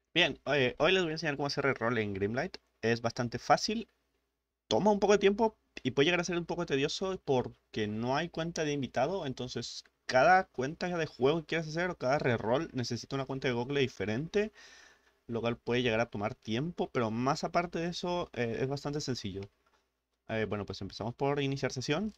Bien, hoy les voy a enseñar cómo hacer el rol en Grimlight. Es bastante fácil, toma un poco de tiempo y puede llegar a ser un poco tedioso porque no hay cuenta de invitado. Entonces, cada cuenta de juego que quieras hacer o cada reroll necesita una cuenta de Google diferente, lo cual puede llegar a tomar tiempo, pero más aparte de eso, es bastante sencillo. Bueno, pues empezamos por iniciar sesión.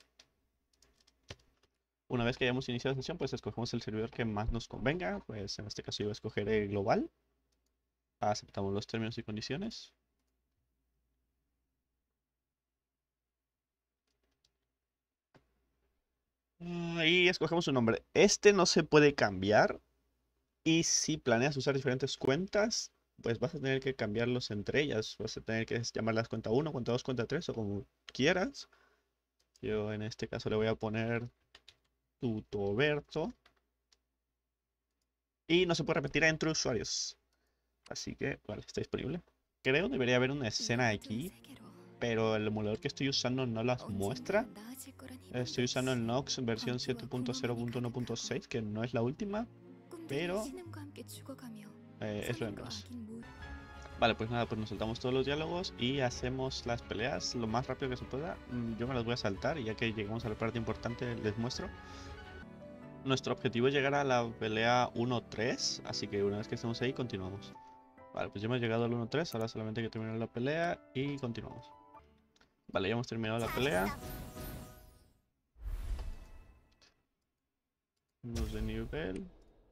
Una vez que hayamos iniciado sesión, pues escogemos el servidor que más nos convenga. Pues en este caso yo voy a escoger el global. Aceptamos los términos y condiciones. Y escogemos un nombre. Este no se puede cambiar. Y si planeas usar diferentes cuentas, pues vas a tener que cambiarlos entre ellas. Vas a tener que llamarlas cuenta uno, cuenta 2, cuenta 3 o como quieras. Yo en este caso le voy a poner Tutoberto. Y no se puede repetir entre usuarios. Así que, vale, está disponible. Creo debería haber una escena aquí, pero el emulador que estoy usando no las muestra. Estoy usando el Nox versión 7.0.1.6, que no es la última, pero es lo de menos. Vale, pues nada, pues nos saltamos todos los diálogos y hacemos las peleas lo más rápido que se pueda. Yo me las voy a saltar y ya que llegamos a la parte importante les muestro. Nuestro objetivo es llegar a la pelea 1-3, así que una vez que estemos ahí continuamos. Vale, pues ya hemos llegado al 1-3, ahora solamente hay que terminar la pelea y continuamos. Vale, ya hemos terminado la pelea. Subimos de nivel.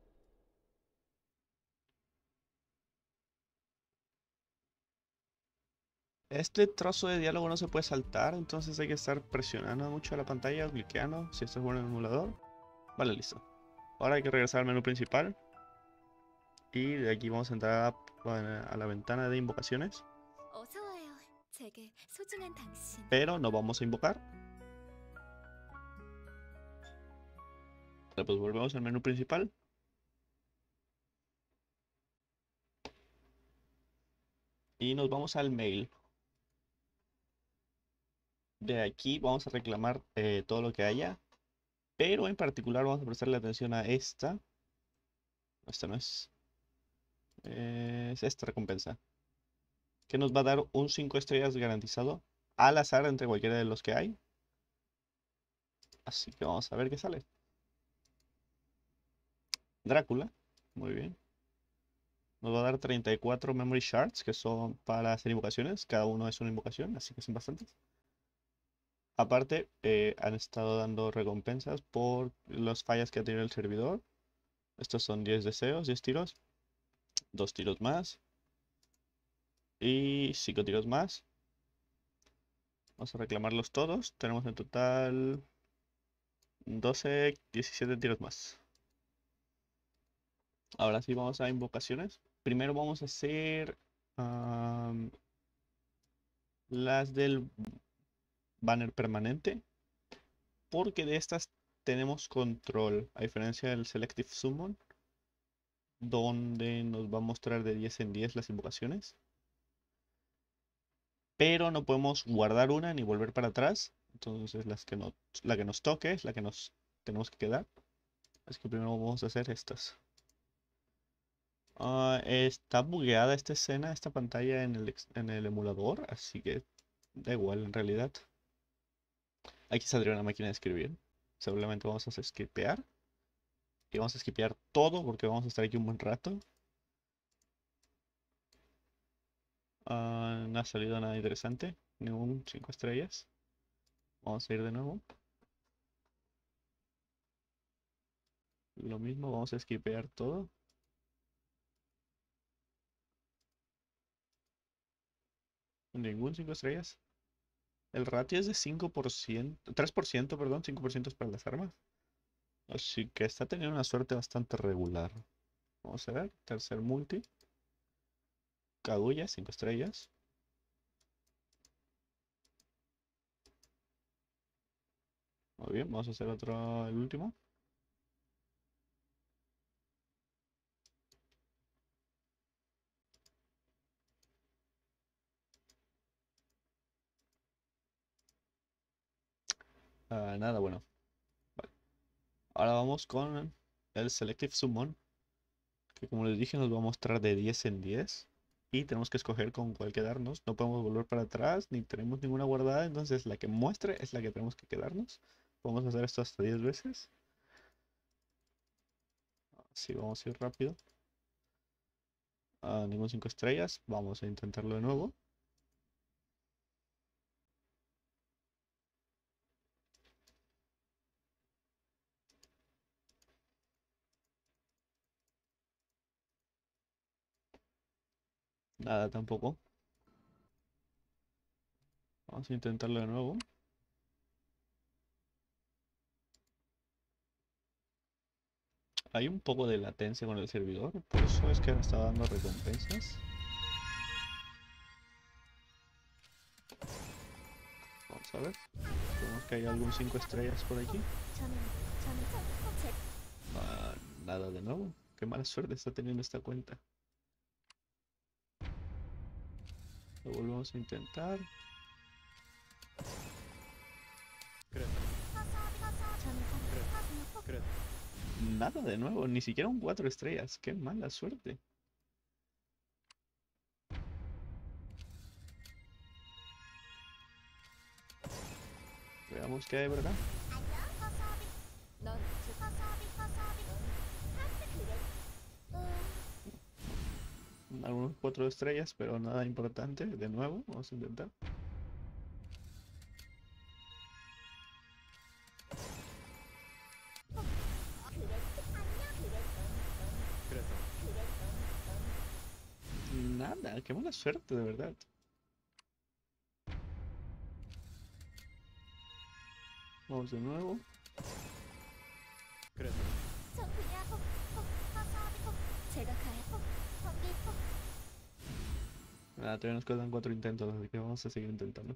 Este trozo de diálogo no se puede saltar, entonces hay que estar presionando mucho la pantalla o cliqueando si estás jugando en el emulador. Vale, listo. Ahora hay que regresar al menú principal y de aquí vamos a entrar a la ventana de invocaciones, pero no vamos a invocar. Vale, pues volvemos al menú principal y nos vamos al mail. De aquí vamos a reclamar todo lo que haya, pero en particular vamos a prestarle atención a esta. Esta no es. Es esta recompensa, que nos va a dar un 5 estrellas garantizado al azar entre cualquiera de los que hay. Así que vamos a ver qué sale. Drácula, muy bien. Nos va a dar 34 memory shards, que son para hacer invocaciones. Cada uno es una invocación, así que son bastantes. Aparte, han estado dando recompensas por las fallas que ha tenido el servidor. Estos son 10 deseos, 10 tiros, 2 tiros más y 5 tiros más. Vamos a reclamarlos todos. Tenemos en total 12, 17 tiros más. Ahora sí vamos a invocaciones. Primero vamos a hacer am, las del banner permanente, porque de estas tenemos control, a diferencia del Selective Summon, donde nos va a mostrar de 10 en 10 las invocaciones, pero no podemos guardar una ni volver para atrás. Entonces la que nos toque es la que nos tenemos que quedar. Así que primero vamos a hacer estas. Está bugueada esta escena, esta pantalla en el emulador, así que da igual en realidad. Aquí saldría una máquina de escribir. Seguramente vamos a skipear. Y vamos a skipear todo porque vamos a estar aquí un buen rato. No ha salido nada interesante. Ningún 5 estrellas. Vamos a ir de nuevo. Lo mismo, vamos a skipear todo. Ningún 5 estrellas. El ratio es de 5%, 3%, perdón, 5% es para las armas. Así que está teniendo una suerte bastante regular. Vamos a ver, tercer multi. Kaguya, 5 estrellas. Muy bien, vamos a hacer otro, el último. Nada, bueno. Vale. Ahora vamos con el Selective Summon, que como les dije nos va a mostrar de 10 en 10 y tenemos que escoger con cuál quedarnos. No podemos volver para atrás ni tenemos ninguna guardada, entonces la que muestre es la que tenemos que quedarnos. Podemos hacer esto hasta 10 veces. Así vamos a ir rápido. Ningún 5 estrellas. Vamos a intentarlo de nuevo. Nada tampoco. Vamos a intentarlo de nuevo. Hay un poco de latencia con el servidor, por eso es que me está dando recompensas. Vamos a ver. Vemos que hay algún 5 estrellas por aquí. Nada de nuevo. Qué mala suerte está teniendo esta cuenta. Lo volvemos a intentar. Nada de nuevo, ni siquiera un 4 estrellas. Qué mala suerte. Veamos qué hay, ¿verdad? Algunos 4 estrellas, pero nada importante. De nuevo, vamos a intentar. Nada, qué mala suerte, de verdad. Vamos de nuevo. Nada, todavía nos quedan 4 intentos, así que vamos a seguir intentando.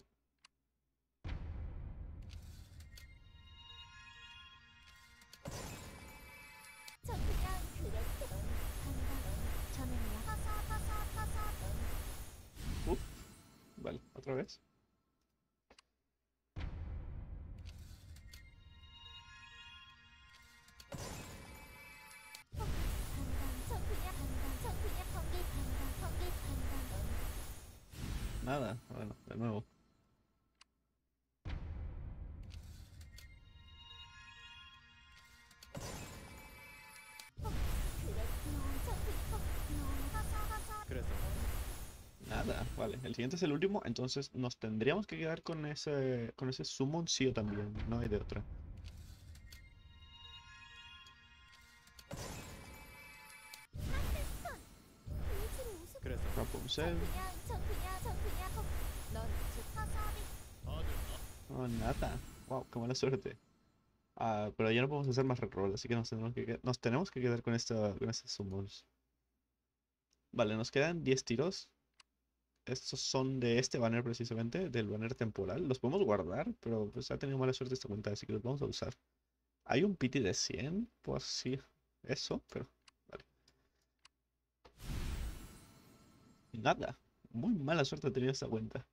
Vale, otra vez. Nada, bueno, de nuevo. Nada, vale. El siguiente es el último, entonces nos tendríamos que quedar con ese summon sí o también, no hay de otra. Rapunzel. Oh, nada. Wow, qué mala suerte. Pero ya no podemos hacer más reroll, así que nos tenemos que quedar con estos summons. Vale, nos quedan 10 tiros. Estos son de este banner precisamente, del banner temporal. Los podemos guardar, pero pues ha tenido mala suerte esta cuenta, así que los vamos a usar. Hay un pity de 100, por si eso, pero vale. Nada. Muy mala suerte ha tenido esta cuenta.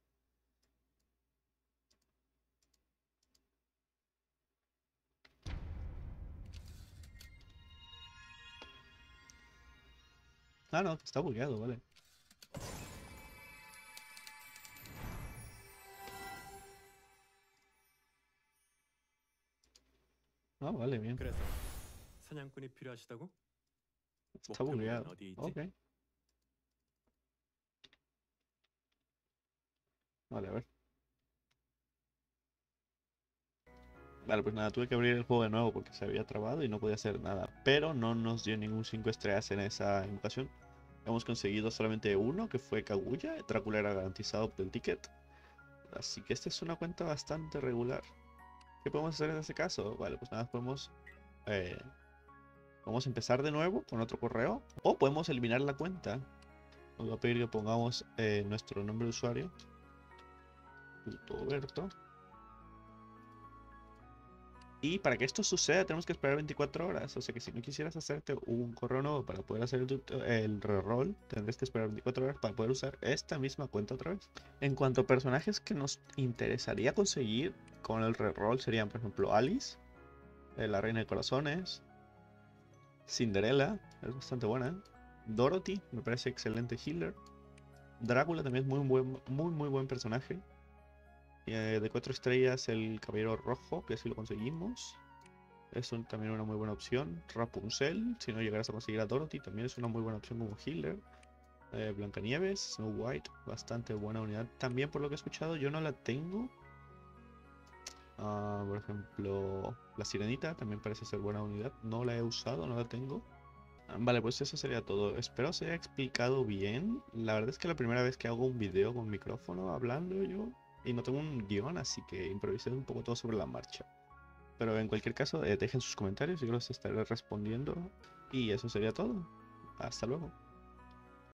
No, está bugueado, vale. Vale, bien. Está bugueado. Ok. Vale, a ver. Vale, pues nada, tuve que abrir el juego de nuevo porque se había trabado y no podía hacer nada. Pero no nos dio ningún 5 estrellas en esa invocación. Hemos conseguido solamente uno, que fue Kaguya. Drácula era garantizado del ticket. Así que esta es una cuenta bastante regular. ¿Qué podemos hacer en este caso? Vale, pues nada, eh, podemos empezar de nuevo con otro correo. O podemos eliminar la cuenta. Nos va a pedir que pongamos nuestro nombre de usuario. Putoberto. Y para que esto suceda tenemos que esperar 24 horas. O sea que si no quisieras hacerte un correo nuevo para poder hacer el reroll, tendrás que esperar 24 horas para poder usar esta misma cuenta otra vez. En cuanto a personajes que nos interesaría conseguir con el reroll serían, por ejemplo, Alice, la Reina de Corazones, Cinderella, es bastante buena. Dorothy, me parece excelente healer. Drácula también es muy buen personaje. De 4 estrellas el Caballero Rojo, que si lo conseguimos. Es también una muy buena opción. Rapunzel, si no llegaras a conseguir a Dorothy, también es una muy buena opción como healer. Blancanieves, Snow White, bastante buena unidad. También por lo que he escuchado, yo no la tengo. Por ejemplo, la Sirenita también parece ser buena unidad. No la he usado, no la tengo. Vale, pues eso sería todo. Espero se haya explicado bien. La verdad es que la primera vez que hago un video con micrófono hablando yo y no tengo un guión, así que improvisé un poco todo sobre la marcha. Pero en cualquier caso, dejen sus comentarios y yo los estaré respondiendo. Y eso sería todo. Hasta luego.